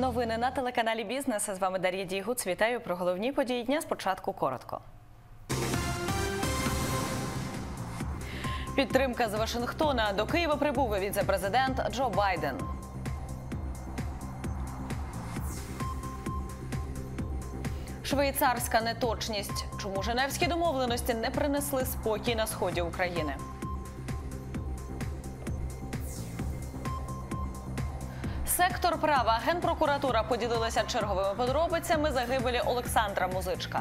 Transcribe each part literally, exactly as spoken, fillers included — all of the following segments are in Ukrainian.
Новини на телеканалі «Бізнес». З вами Дар'я Дійгуц. Вітаю про головні події дня. Спочатку коротко. Підтримка з Вашингтона. До Києва прибув віце-президент Джо Байден. Швейцарська неточність. Чому Женевські домовленості не принесли спокій на сході України? Сектор права. Генпрокуратура поділилася черговими подробицями загибелі Олександра Музичка.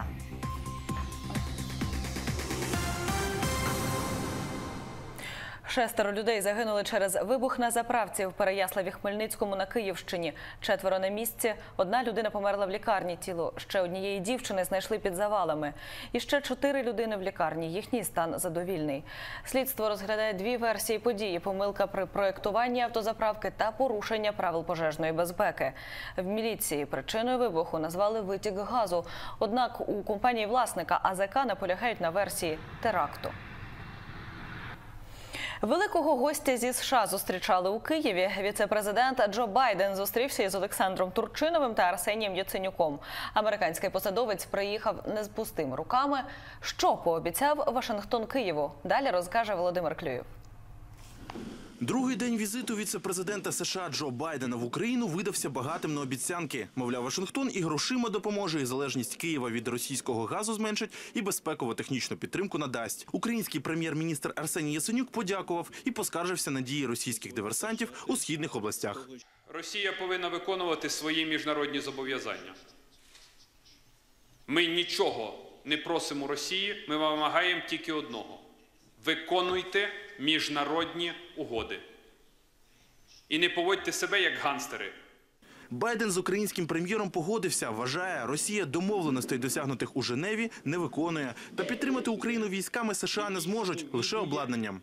Шестеро людей загинули через вибух на заправці в Переяславі-Хмельницькому на Київщині. Четверо на місці. Одна людина померла в лікарні. Тіло ще однієї дівчини знайшли під завалами. І ще чотири людини в лікарні. Їхній стан задовільний. Слідство розглядає дві версії події – помилка при проєктуванні автозаправки та порушення правил пожежної безпеки. В міліції причиною вибуху назвали витік газу. Однак у компанії власника АЗК наполягають на версії теракту. Великого гостя зі США зустрічали у Києві. Віце-президент Джо Байден зустрівся із Олександром Турчиновим та Арсенієм Яценюком. Американський посадовець приїхав не з пустими руками. Що пообіцяв Вашингтон Києву? Далі розкаже Володимир Клюєв. Другий день візиту віце-президента США Джо Байдена в Україну видався багатим на обіцянки. Мовляв, Вашингтон і грошима допоможе, і залежність Києва від російського газу зменшить, і безпеково-технічну підтримку надасть. Український прем'єр-міністр Арсеній Яценюк подякував і поскаржився на дії російських диверсантів у східних областях. Росія повинна виконувати свої міжнародні зобов'язання. Ми нічого не просимо Росії, ми вимагаємо тільки одного. Виконуйте міжнародні угоди. І не поводьте себе як ганстери. Байден з українським прем'єром погодився. Вважає, Росія домовленостей, досягнутих у Женеві, не виконує. Та підтримати Україну військами США не зможуть, лише обладнанням.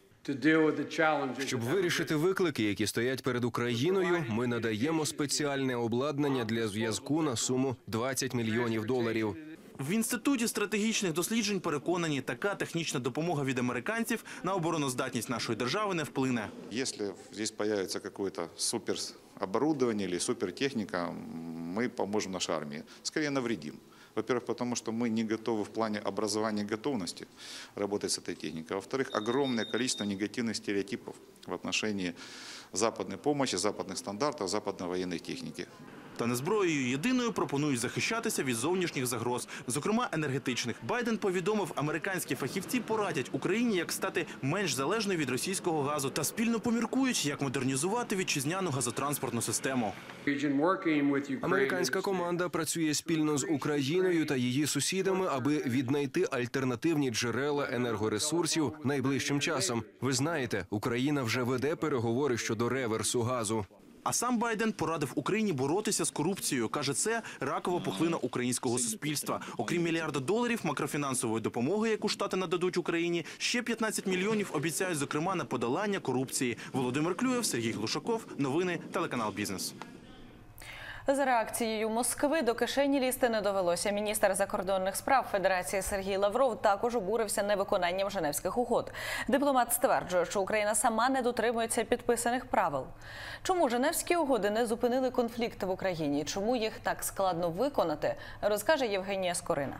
Щоб вирішити виклики, які стоять перед Україною, ми надаємо спеціальне обладнання для зв'язку на суму двадцять мільйонів доларів. В Інституті стратегічних досліджень переконані, така технічна допомога від американців на обороноздатність нашої держави не вплине. Якщо тут з'явиться якесь супероборудование или супертехніка, ми поможемо нашій армії. Скоріше навредимо. Во-первых, потому что мы не готовы в плане образования и готовности работать с этой техникой. Во-вторых, огромное количество негативных стереотипов в отношении западной помощи, западных стандартов, западной военной техники. Та не зброєю єдиною пропонують захищатися від зовнішніх загроз, зокрема енергетичних. Байден повідомив, американські фахівці порадять Україні, як стати менш залежною від російського газу та спільно поміркують, як модернізувати вітчизняну газотранспортну систему. Американська команда працює спільно з Україною та її сусідами, аби віднайти альтернативні джерела енергоресурсів найближчим часом. Ви знаєте, Україна вже веде переговори щодо реверсу газу. А сам Байден порадив Україні боротися з корупцією. Каже, це ракова пухлина українського суспільства. Окрім мільярда доларів макрофінансової допомоги, яку Штати нададуть Україні, ще п'ятнадцять мільйонів обіцяють, зокрема, на подолання корупції. Володимир Клюєв, Сергій Глушаков. Новини, телеканал «Бізнес». За реакцією Москви до кишені лізти не довелося. Міністр закордонних справ Федерації Сергій Лавров також обурився невиконанням Женевських угод. Дипломат стверджує, що Україна сама не дотримується підписаних правил. Чому Женевські угоди не зупинили конфлікт в Україні? Чому їх так складно виконати, розкаже Євгенія Скорина.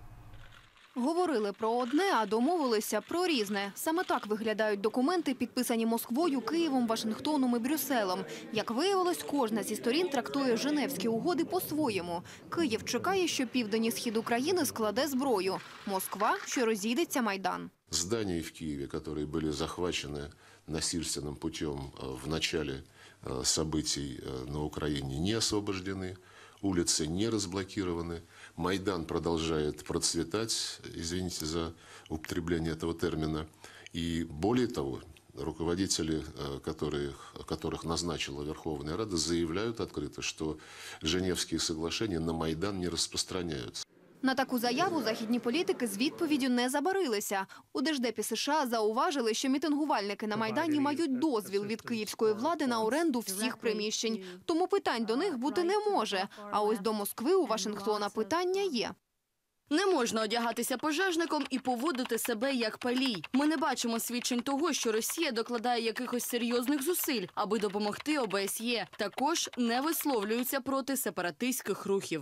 Говорили про одне, а домовилися про різне. Саме так виглядають документи, підписані Москвою, Києвом, Вашингтоном і Брюсселем. Як виявилось, кожна зі сторін трактує Женевські угоди по-своєму. Київ чекає, що південь і схід України складе зброю. Москва, що розійдеться Майдан. Здания в Киеве, которые были захвачены насильственным путем в начале событий на Украине, не освобождены. Улицы не разблокированы, Майдан продолжает процветать, извините за употребление этого термина. И более того, руководители, которых, которых назначила Верховная Рада, заявляют открыто, что Женевские соглашения на Майдан не распространяются. На таку заяву західні політики з відповіддю не забарилися. У Держдепі США зауважили, що мітингувальники на Майдані мають дозвіл від київської влади на оренду всіх приміщень. Тому питань до них бути не може. А ось до Москви у Вашингтона питання є. Не можна одягатися пожежником і поводити себе як палій. Ми не бачимо свідчень того, що Росія докладає якихось серйозних зусиль, аби допомогти О Б С Є. Також не висловлюються проти сепаратистських рухів.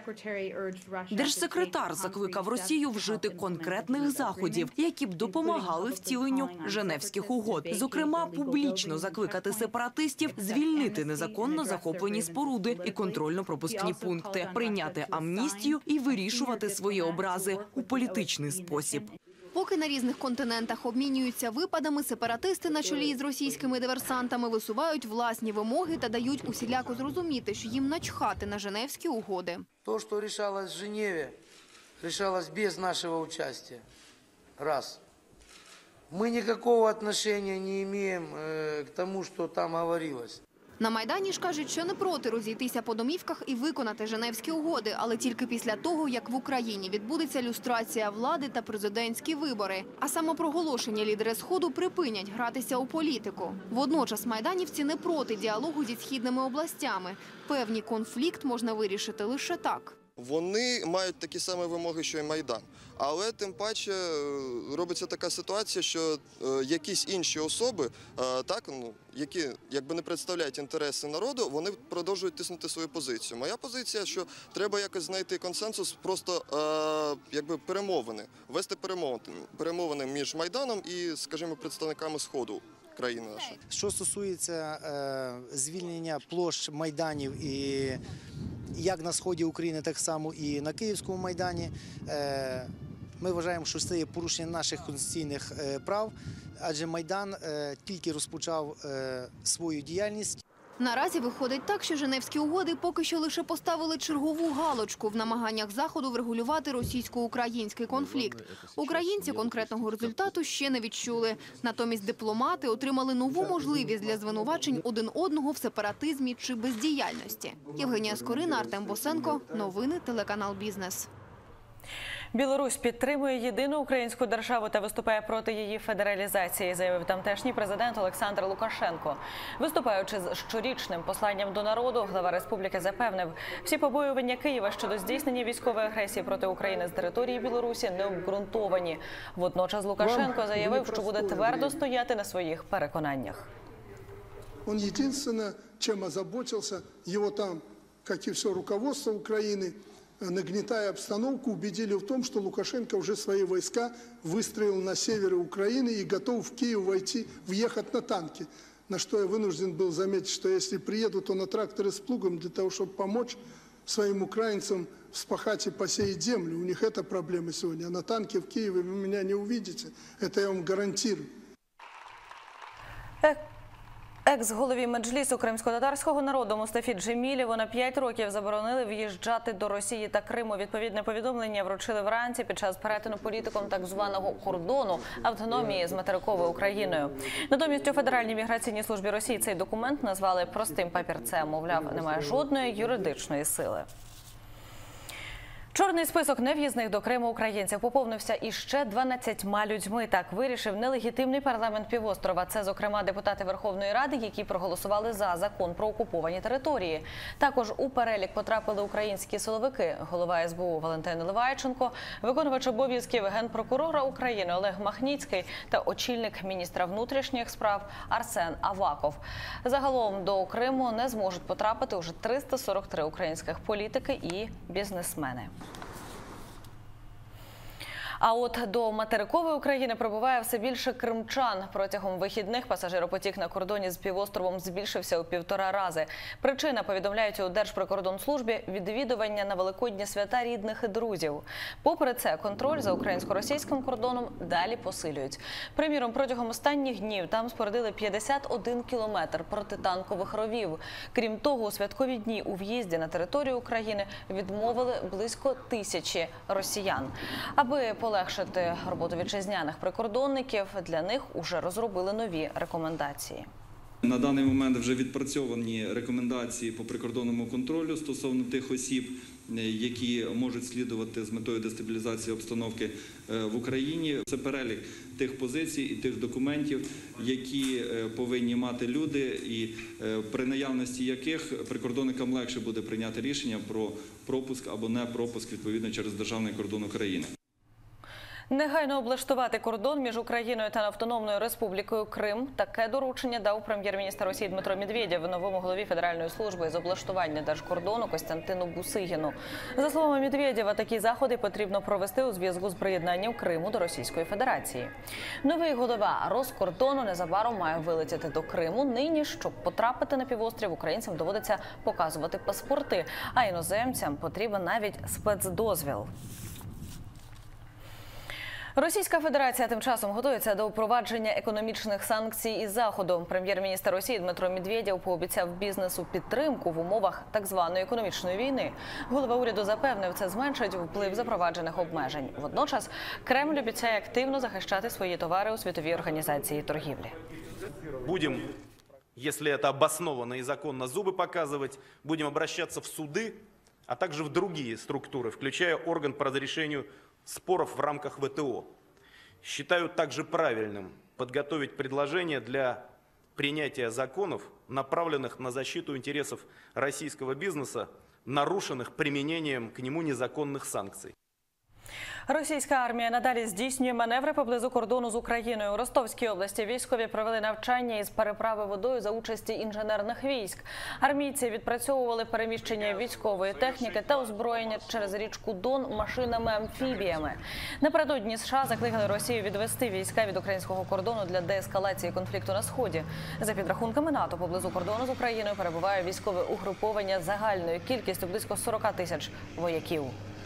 Держсекретар закликав Росію вжити конкретних заходів, які б допомагали втіленню Женевських угод. Зокрема, публічно закликати сепаратистів звільнити незаконно захоплені споруди і контрольно-пропускні пункти, прийняти амністію і вирішувати свої образи у політичний спосіб. Поки на різних континентах обмінюються випадами, сепаратисти на чолі з російськими диверсантами висувають власні вимоги та дають усіляко зрозуміти, що їм начхати на Женевські угоди. То, що рішалось в Женеві, рішалось без нашого участия. Раз. Ми ніякого відношення не маємо к тому, що там говорилось. На Майдані ж кажуть, що не проти розійтися по домівках і виконати Женевські угоди, але тільки після того, як в Україні відбудеться люстрація влади та президентські вибори. А самопроголошені лідери Сходу припинять гратися у політику. Водночас майданівці не проти діалогу зі східними областями. Певний конфлікт можна вирішити лише так. Вони мають такі самі вимоги, що й Майдан. Але тим паче робиться така ситуація, що е, якісь інші особи, е, так, ну, які якби не представляють інтереси народу, вони продовжують тиснути свою позицію. Моя позиція, що треба якось знайти консенсус, просто е, якби перемовини, вести перемовини, перемовини між Майданом і, скажімо, представниками Сходу країни нашої. Що стосується е, звільнення площ Майданів і як на сході України, так само і на Київському Майдані. Ми вважаємо, що це є порушення наших конституційних прав, адже Майдан тільки розпочав свою діяльність. Наразі виходить так, що Женевські угоди поки що лише поставили чергову галочку в намаганнях Заходу врегулювати російсько-український конфлікт. Українці конкретного результату ще не відчули. Натомість дипломати отримали нову можливість для звинувачень один одного в сепаратизмі чи бездіяльності. Євгенія Скорина, Артем Босенко. Новини, телеканал «Бізнес». Білорусь підтримує єдину українську державу та виступає проти її федералізації, заявив тамтешній президент Олександр Лукашенко. Виступаючи з щорічним посланням до народу, глава республіки запевнив, всі побоювання Києва щодо здійснення військової агресії проти України з території Білорусі необґрунтовані. Водночас Лукашенко заявив, що буде твердо стояти на своїх переконаннях. Він єдине, чим озаботився, його там, як і все руководство України, нагнетая обстановку, убедили в том, что Лукашенко уже свои войска выстроил на севере Украины и готов в Киев войти, въехать на танки. На что я вынужден был заметить, что если приедут, то на тракторы с плугом для того, чтобы помочь своим украинцам вспахать и посеять землю. У них это проблема сегодня. А на танке в Киеве вы меня не увидите. Это я вам гарантирую. Екс-голові Меджлісу кримсько-татарського народу Мустафі Джемілєву на п'ять років заборонили в'їжджати до Росії та Криму. Відповідне повідомлення вручили вранці під час перетину політиком так званого кордону автономії з материковою Україною. Натомість у Федеральній міграційній службі Росії цей документ назвали простим папірцем. Мовляв, немає жодної юридичної сили. Чорний список нев'їзних до Криму українців поповнився іще дванадцятьма людьми. Так вирішив нелегітимний парламент півострова. Це, зокрема, депутати Верховної Ради, які проголосували за закон про окуповані території. Також у перелік потрапили українські силовики. Голова ес бе у Валентин Наливайченко, виконувач обов'язків генпрокурора України Олег Махніцький та очільник міністра внутрішніх справ Арсен Аваков. Загалом до Криму не зможуть потрапити уже триста сорок три українських політики і бізнесмени. А от до материкової України прибуває все більше кримчан. Протягом вихідних пасажиропотік на кордоні з півостровом збільшився у півтора рази. Причина, повідомляють у Держприкордонслужбі, відвідування на великодні свята рідних і друзів. Попри це, контроль за українсько-російським кордоном далі посилюють. Приміром, протягом останніх днів там спорудили п'ятдесят один кілометр протитанкових ровів. Крім того, у святкові дні у в'їзді на територію України відмовили близько тисячі росіян. Аби полегшити роботу вітчизняних прикордонників, для них уже розробили нові рекомендації. На даний момент вже відпрацьовані рекомендації по прикордонному контролю стосовно тих осіб, які можуть слідувати з метою дестабілізації обстановки в Україні. Це перелік тих позицій і тих документів, які повинні мати люди, і при наявності яких прикордонникам легше буде прийняти рішення про пропуск або не пропуск відповідно через державний кордон України. Негайно облаштувати кордон між Україною та Автономною Республікою Крим. Таке доручення дав прем'єр-міністр Росії Дмитро Медведєв новому голові Федеральної служби з облаштування держкордону Костянтину Бусигіну. За словами Медведєва, такі заходи потрібно провести у зв'язку з приєднанням Криму до Російської Федерації. Новий голова Роскордону незабаром має вилетіти до Криму. Нині, щоб потрапити на півострів, українцям доводиться показувати паспорти, а іноземцям потрібен навіть спецдозвіл. Російська Федерація тим часом готується до впровадження економічних санкцій із Заходу. Прем'єр-міністр Росії Дмитро Медведєв пообіцяв бізнесу підтримку в умовах так званої економічної війни. Голова уряду запевнив, це зменшить вплив запроваджених обмежень. Водночас Кремль обіцяє активно захищати свої товари у Світовій організації торгівлі. Будем, если это обоснованно и законно, зубы показывать, будем обращаться в суды, а также в другие структуры, включая орган по разрешению споров в рамках вэ тэ о. Считаю также правильным подготовить предложение для принятия законов, направленных на защиту интересов российского бизнеса, нарушенных применением к нему незаконных санкций. Російська армія надалі здійснює маневри поблизу кордону з Україною. У Ростовській області військові провели навчання із переправи водою за участі інженерних військ. Армійці відпрацьовували переміщення військової техніки та озброєння через річку Дон машинами-амфібіями. Напередодні США закликали Росію відвести війська від українського кордону для деескалації конфлікту на Сході. За підрахунками НАТО, поблизу кордону з Україною перебуває військове угруповання загальною кількістю близько сорока тисяч вояків.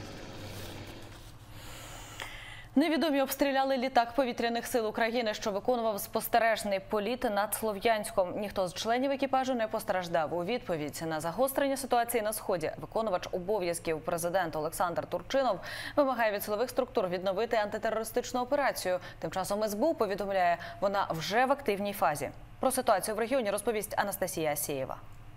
Невідомі обстріляли літак повітряних сил України, що виконував спостережний політ над Слов'янськом. Ніхто з членів екіпажу не постраждав. У відповідь на загострення ситуації на Сході виконувач обов'язків президента Олександр Турчинов вимагає від силових структур відновити антитерористичну операцію. Тим часом ес бе у повідомляє, вона вже в активній фазі. Про ситуацію в регіоні розповість Анастасія Асєєва.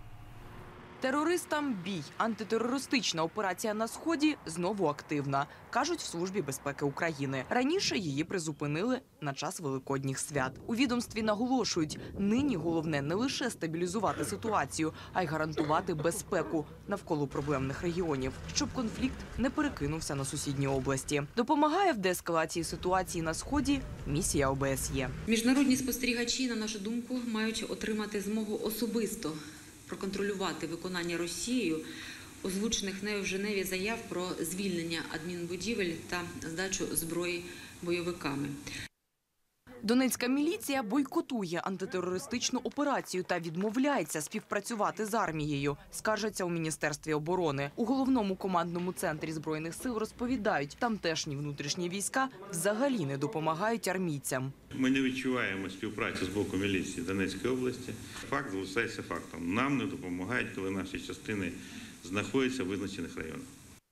Терористам бій. Антитерористична операція на Сході знову активна, кажуть в Службі безпеки України. Раніше її призупинили на час великодніх свят. У відомстві наголошують, нині головне не лише стабілізувати ситуацію, а й гарантувати безпеку навколо проблемних регіонів, щоб конфлікт не перекинувся на сусідні області. Допомагає в деескалації ситуації на Сході місія о бе ес є. Міжнародні спостерігачі, на нашу думку, мають отримати змогу особисто проконтролювати виконання Росією озвучених нею в Женеві заяв про звільнення адмінбудівель та здачу зброї бойовиками. Донецька міліція бойкотує антитерористичну операцію та відмовляється співпрацювати з армією, скаржаться у Міністерстві оборони. У головному командному центрі Збройних сил розповідають, тамтешні внутрішні війська взагалі не допомагають армійцям. Ми не відчуваємо співпраці з боку міліції Донецької області. Факт залишається фактом. Нам не допомагають, коли наші частини знаходяться в визначених районах.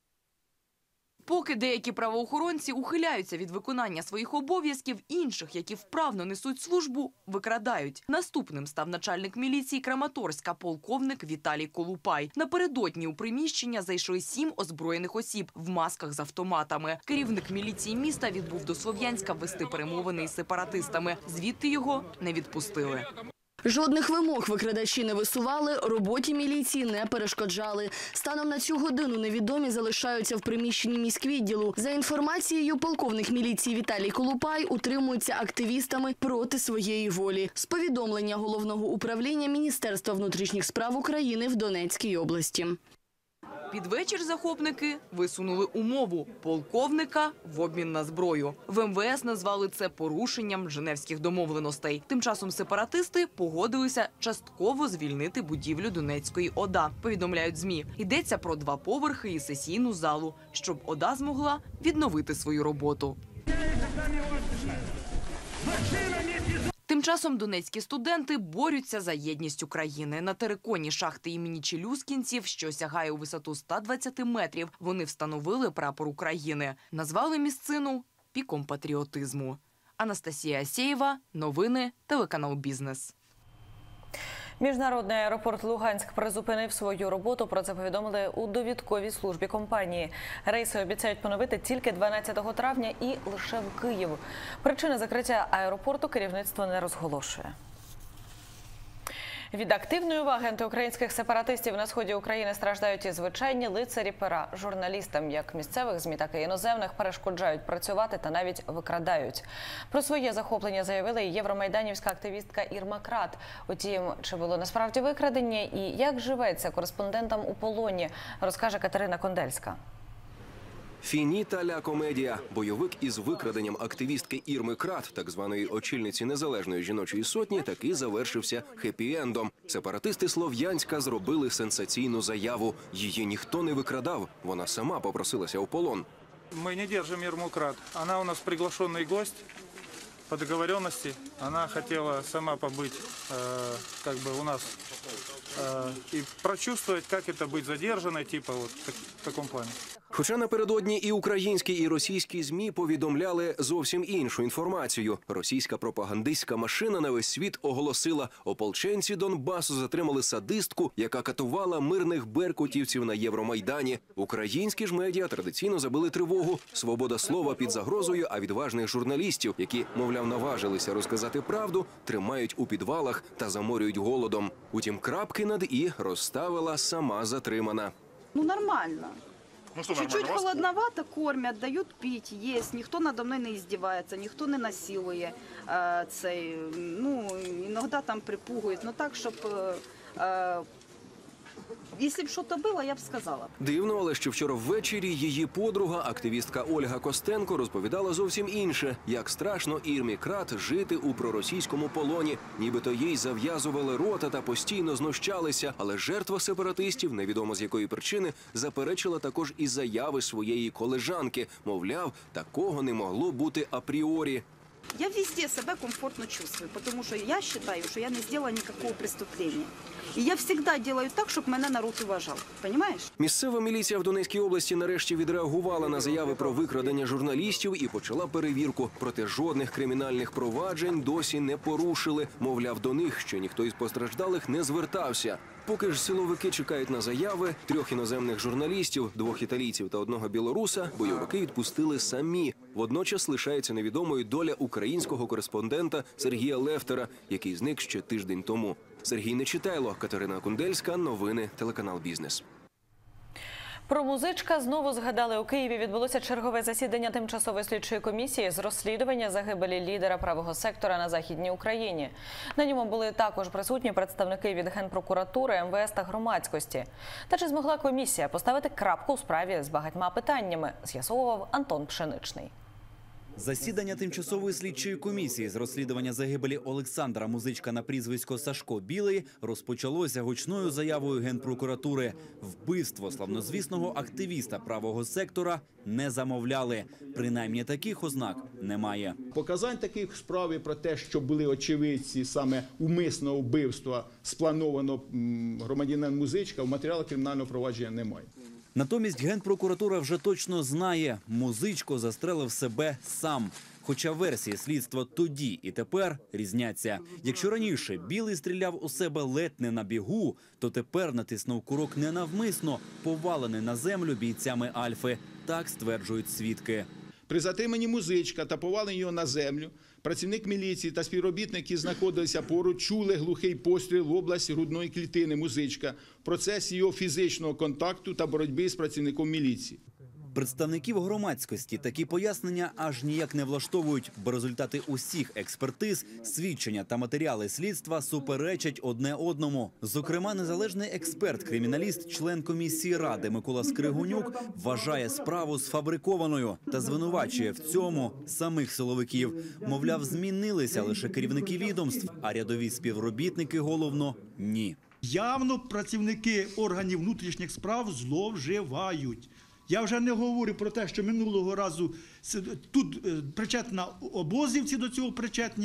Поки деякі правоохоронці ухиляються від виконання своїх обов'язків, інших, які вправно несуть службу, викрадають. Наступним став начальник міліції Краматорська, полковник Віталій Колупай. Напередодні у приміщення зайшли сім озброєних осіб в масках з автоматами. Керівник міліції міста відбув до Слов'янська вести перемовини із сепаратистами. Звідти його не відпустили. Жодних вимог викрадачі не висували, роботі міліції не перешкоджали. Станом на цю годину невідомі залишаються в приміщенні міськвідділу. За інформацією, полковник міліції Віталій Колупай утримується активістами проти своєї волі. З повідомлення Головного управління Міністерства внутрішніх справ України в Донецькій області. Під вечір захопники висунули умову – полковника в обмін на зброю. В ем ве ес назвали це порушенням женевських домовленостей. Тим часом сепаратисти погодилися частково звільнити будівлю Донецької ОДА. Повідомляють ЗМІ. Йдеться про два поверхи і сесійну залу, щоб ОДА змогла відновити свою роботу. Тим часом донецькі студенти борються за єдність України. На териконі шахти імені Челюскінців, що сягає у висоту ста двадцяти метрів, вони встановили прапор України. Назвали місцину піком патріотизму. Анастасія Асєєва, новини, телеканал «Бізнес». Міжнародний аеропорт Луганськ призупинив свою роботу. Про це повідомили у довідковій службі компанії. Рейси обіцяють поновити тільки дванадцятого травня і лише в Київ. Причини закриття аеропорту керівництво не розголошує. Від активної уваги антиукраїнських сепаратистів на сході України страждають і звичайні лицарі пера. Журналістам як місцевих ЗМІ, так і іноземних перешкоджають працювати та навіть викрадають. Про своє захоплення заявила і євромайданівська активістка Ірма Крат. Утім, чи було насправді викрадення і як живеться кореспондентам у полоні, розкаже Катерина Кондельська. Фініта ля комедія. Бойовик із викраденням активістки Ірми Крат, так званої очільниці Незалежної жіночої сотні, таки завершився хеппі-ендом. Сепаратисти Слов'янська зробили сенсаційну заяву. Її ніхто не викрадав, вона сама попросилася у полон. Мы не держим Ирму Крат. Она у нас приглашенный гость по договоренности. Она хотела сама побыть э, как бы у нас э, и прочувствовать, как это быть задержанной, типа вот так, в таком плане. Хоча напередодні і українські, і російські ЗМІ повідомляли зовсім іншу інформацію. Російська пропагандистська машина на весь світ оголосила, ополченці Донбасу затримали садистку, яка катувала мирних беркутівців на Євромайдані. Українські ж медіа традиційно забили тривогу. Свобода слова під загрозою, а відважних журналістів, які, мовляв, наважилися розказати правду, тримають у підвалах та заморюють голодом. Утім, крапки над «і» розставила сама затримана. Ну, нормально. Ну, что, Чуть-чуть нормально? холодновато, кормят, дають пить, есть. Ніхто надо мною не издевается, ніхто не насилує е, цей. Ну, іноді там припугують, но так, щоб... Е, е, Якщо б щось було, я б сказала. Дивно, але що вчора ввечері її подруга, активістка Ольга Костенко, розповідала зовсім інше. Як страшно Ірмі Крат жити у проросійському полоні. Нібито їй зав'язували рота та постійно знущалися. Але жертва сепаратистів, невідомо з якої причини, заперечила також і заяви своєї колежанки. Мовляв, такого не могло бути апріорі. Я везде себе комфортно чувствую, тому що я вважаю, що я не зробила ніякого преступлення. І я завжди роблю так, щоб мене народ уважав. Розумієш? Місцева міліція в Донецькій області нарешті відреагувала на заяви про викрадення журналістів і почала перевірку. Проте жодних кримінальних проваджень досі не порушили. Мовляв, до них ще ніхто із постраждалих не звертався. Поки ж силовики чекають на заяви, трьох іноземних журналістів, двох італійців та одного білоруса, бойовики відпустили самі. Водночас лишається невідомою доля українського кореспондента Сергія Лефтера, який зник ще тиждень тому. Сергій Нечитайло, Катерина Кондельська, новини, телеканал «Бізнес». Про музичка знову згадали. У Києві відбулося чергове засідання тимчасової слідчої комісії з розслідування загибелі лідера правого сектора на Західній Україні. На ньому були також присутні представники від Генпрокуратури, ем ве ес та громадськості. Та чи змогла комісія поставити крапку у справі з багатьма питаннями, з'ясовував Антон Пшеничний. Засідання тимчасової слідчої комісії з розслідування загибелі Олександра Музичка на прізвисько Сашко Білий розпочалося гучною заявою Генпрокуратури. Вбивство славнозвісного активіста правого сектора не замовляли. Принаймні таких ознак немає. Показань таких в справі про те, що були очевидці саме умисного вбивства сплановано громадянина Музичка, в матеріалах кримінального провадження немає. Натомість Генпрокуратура вже точно знає, Музичко застрелив себе сам. Хоча версії слідства тоді і тепер різняться. Якщо раніше Білий стріляв у себе ледь не на бігу, то тепер натиснув курок ненавмисно, повалений на землю бійцями Альфи. Так стверджують свідки. При затриманні Музичка та поваленні його на землю працівник міліції та співробітники, які знаходилися поруч, чули глухий постріл в область грудної клітини Музичка в процесі його фізичного контакту та боротьби з працівником міліції. Представників громадськості такі пояснення аж ніяк не влаштовують, бо результати усіх експертиз, свідчення та матеріали слідства суперечать одне одному. Зокрема, незалежний експерт-криміналіст, член комісії Ради Микола Скригонюк вважає справу сфабрикованою та звинувачує в цьому самих силовиків. Мовляв, змінилися лише керівники відомств, а рядові співробітники головно – ні. Явно працівники органів внутрішніх справ зловживають. Я вже не говорю про те, що минулого разу тут причетна обозівці до цього причетні,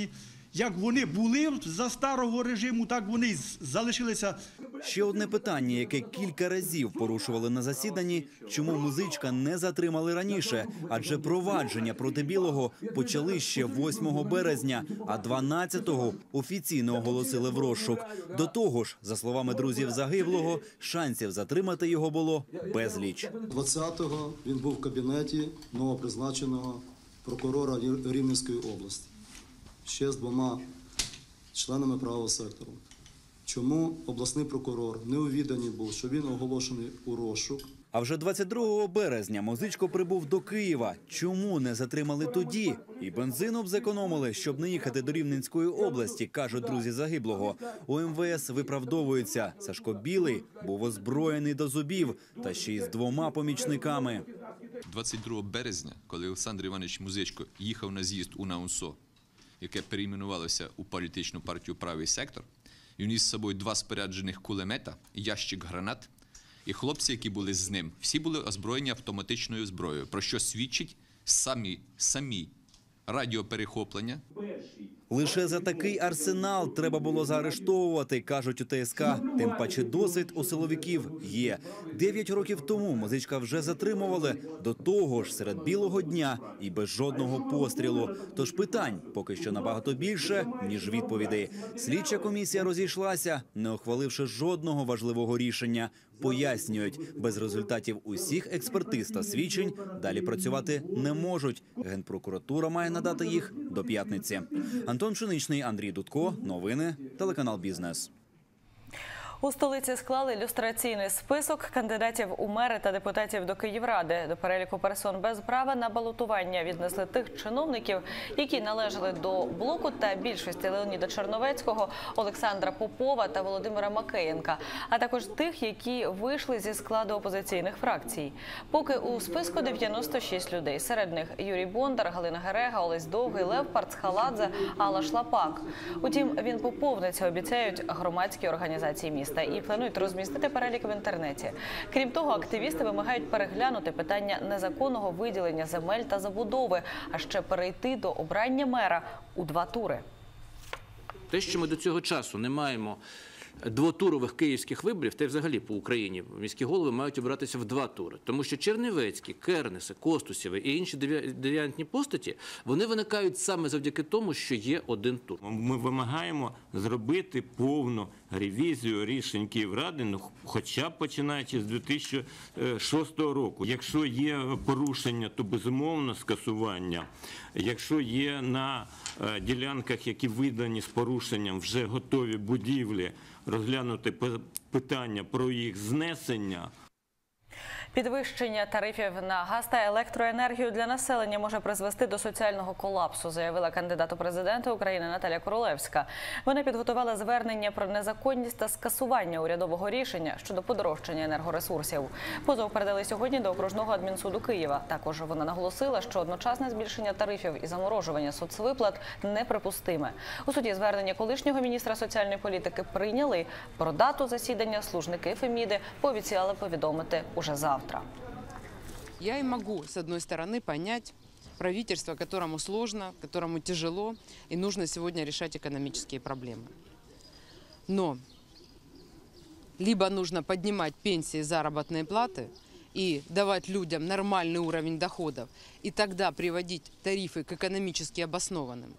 Як вони були за старого режиму, так вони й залишилися. Ще одне питання, яке кілька разів порушували на засіданні – чому музичка не затримали раніше? Адже провадження проти Білого почали ще восьмого березня, а дванадцятого офіційно оголосили в розшук. До того ж, за словами друзів загиблого, шансів затримати його було безліч. двадцятого він був в кабінеті новопризначеного прокурора Рівненської області, ще з двома членами правого сектору. Чому обласний прокурор не у віданні був, що він оголошений у розшук? А вже двадцять другого березня Музичко прибув до Києва. Чому не затримали тоді? І бензину б зекономили, щоб не їхати до Рівненської області, кажуть друзі загиблого. У ем ве ес виправдовуються. Сашко Білий був озброєний до зубів, та ще й з двома помічниками. двадцять другого березня, коли Олександр Іванович Музичко їхав на з'їзд у НАУНСО, яке перейменувалося у політичну партію «Правий сектор», і вніс з собою два споряджених кулемета, ящик гранат, і хлопці, які були з ним, всі були озброєні автоматичною зброєю, про що свідчить самі, самі радіоперехоплення. Лише за такий арсенал треба було заарештовувати, кажуть у те ес ка. Тим паче досвід у силовиків є. Дев'ять років тому Музичка вже затримували. До того ж, серед білого дня і без жодного пострілу. Тож питань поки що набагато більше, ніж відповідей. Слідча комісія розійшлася, не ухваливши жодного важливого рішення. Пояснюють, без результатів усіх експертиз та свідчень далі працювати не можуть. Генпрокуратура має надати їх до п'ятниці. Антон Пшеничний, Андрій Дудко. Новини. Телеканал «Бізнес». У столиці склали люстраційний список кандидатів у мери та депутатів до Київради. До переліку персон без права на балотування віднесли тих чиновників, які належали до блоку та більшості Леоніда Черновецького, Олександра Попова та Володимира Макеєнка, а також тих, які вийшли зі складу опозиційних фракцій. Поки у списку дев'яносто шість людей. Серед них Юрій Бондар, Галина Герега, Олесь Довгий, Лев Парцхаладзе, Алла Шлапак. Утім, він поповниться, обіцяють громадські організації міста. І планують розмістити перелік в інтернеті. Крім того, активісти вимагають переглянути питання незаконного виділення земель та забудови, а ще перейти до обрання мера у два тури. Те, що ми до цього часу не маємо двотурових київських виборів, та й взагалі по Україні міські голови мають обиратися в два тури. Тому що Чернівецькі, Кернеси, Костусєви і інші девіантні постаті, вони виникають саме завдяки тому, що є один тур. Ми вимагаємо зробити повну ревізію рішень Київради, ну, хоча б починаючи з дві тисячі шостого року. Якщо є порушення, то безумовно скасування. Якщо є на ділянках, які видані з порушенням, вже готові будівлі, розглянути питання про їх знесення. Підвищення тарифів на газ та електроенергію для населення може призвести до соціального колапсу, заявила кандидат у президенти України Наталія Королевська. Вона підготувала звернення про незаконність та скасування урядового рішення щодо подорожчання енергоресурсів. Позов передали сьогодні до окружного адмінсуду Києва. Також вона наголосила, що одночасне збільшення тарифів і заморожування соцвиплат неприпустиме. У суді звернення колишнього міністра соціальної політики прийняли. Про дату засідання служники Феміди пообіцяли повідомити уже завтра. Я и могу, с одной стороны, понять правительство, которому сложно, которому тяжело, и нужно сегодня решать экономические проблемы. Но либо нужно поднимать пенсии, заработные платы и давать людям нормальный уровень доходов, и тогда приводить тарифы к экономически обоснованным,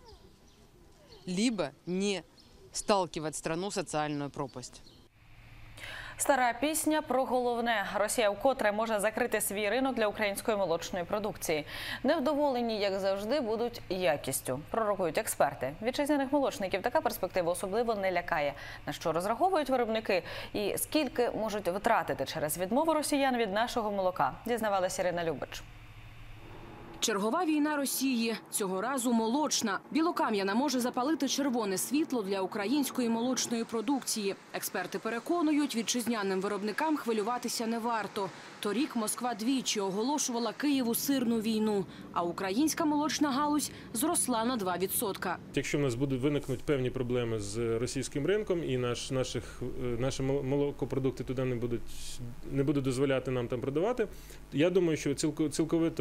либо не сталкивать страну в социальную пропасть. Стара пісня про головне. Росія вкотре може закрити свій ринок для української молочної продукції. Невдоволені, як завжди, будуть якістю, пророкують експерти. Вітчизняних молочників така перспектива особливо не лякає. На що розраховують виробники і скільки можуть втратити через відмову росіян від нашого молока, дізнавалася Ірина Любич. Чергова війна Росії. Цього разу молочна. Білокам'яна може запалити червоне світло для української молочної продукції. Експерти переконують, вітчизняним виробникам хвилюватися не варто. Торік Москва двічі оголошувала Києву сирну війну, а українська молочна галузь зросла на два відсотки. Якщо в нас будуть виникнути певні проблеми з російським ринком і наш, наших, наші молокопродукти туди не будуть, не будуть дозволяти нам там продавати, я думаю, що цілковито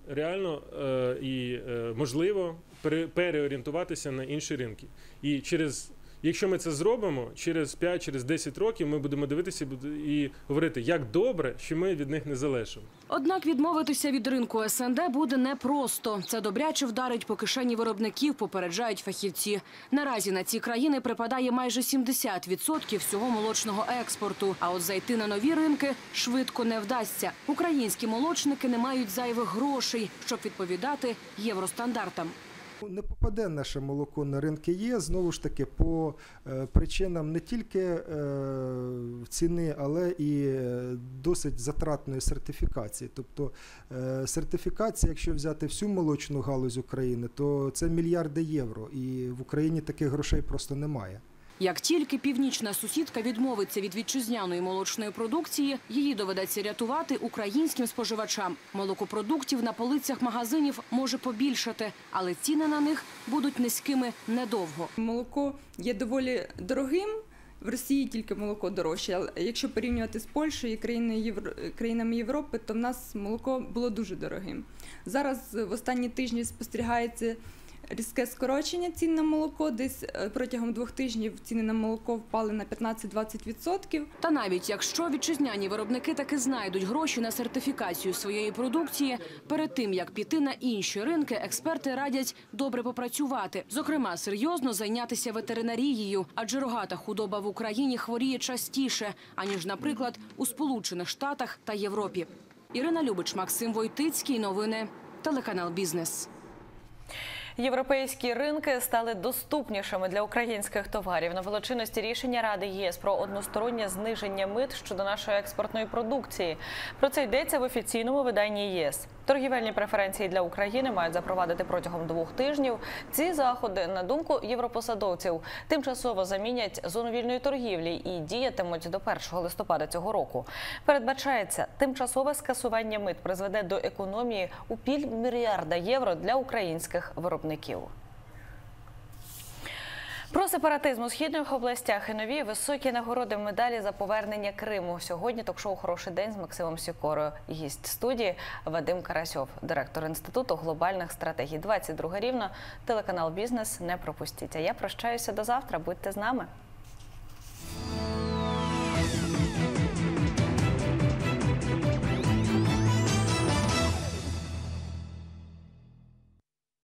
реально е, і е, можливо пере, переорієнтуватися на інші ринки. І через, якщо ми це зробимо, через п'ять, через десять років ми будемо дивитися і говорити, як добре, що ми від них не залежимо. Однак відмовитися від ринку ес ен де буде непросто. Це добряче вдарить по кишені виробників, попереджають фахівці. Наразі на ці країни припадає майже сімдесят відсотків всього молочного експорту. А от зайти на нові ринки швидко не вдасться. Українські молочники не мають зайвих грошей, щоб відповідати євростандартам. Не попаде наше молоко на ринки є, знову ж таки, по е, причинам не тільки е, ціни, але і е, досить затратної сертифікації. Тобто е, сертифікація, якщо взяти всю молочну галузь України, то це мільярди євро, і в Україні таких грошей просто немає. Як тільки північна сусідка відмовиться від вітчизняної молочної продукції, її доведеться рятувати українським споживачам. Молокопродуктів на полицях магазинів може побільшати, але ціни на них будуть низькими недовго. Молоко є доволі дорогим. В Росії тільки молоко дорожче. Але якщо порівнювати з Польщею і країнами Європи, то в нас молоко було дуже дорогим. Зараз в останні тижні спостерігається різке скорочення цін на молоко. Десь протягом двох тижнів ціни на молоко впали на п'ятнадцять-двадцять відсотків. Та навіть якщо вітчизняні виробники таки знайдуть гроші на сертифікацію своєї продукції, перед тим, як піти на інші ринки, експерти радять добре попрацювати. Зокрема, серйозно зайнятися ветеринарією, адже рогата худоба в Україні хворіє частіше, аніж, наприклад, у Сполучених Штатах та Європі. Ірина Любич, Максим Войтицький. Новини. Телеканал «Бізнес». Європейські ринки стали доступнішими для українських товарів. На величинності рішення Ради ЄС про одностороннє зниження мит щодо нашої експортної продукції. Про це йдеться в офіційному виданні ЄС. Торгівельні преференції для України мають запровадити протягом двох тижнів. Ці заходи, на думку європосадовців, тимчасово замінять зону вільної торгівлі і діятимуть до першого листопада цього року. Передбачається, тимчасове скасування мит призведе до економії у півмільярда євро для українських виробників. Про сепаратизм у східних областях і нові високі нагороди медалі за повернення Криму. Сьогодні ток-шоу «Хороший день» з Максимом Сікорою. Гість студії Вадим Карасьов, директор Інституту глобальних стратегій. двадцять друга рівно, телеканал «Бізнес». Не пропустіть. А я прощаюся до завтра. Будьте з нами.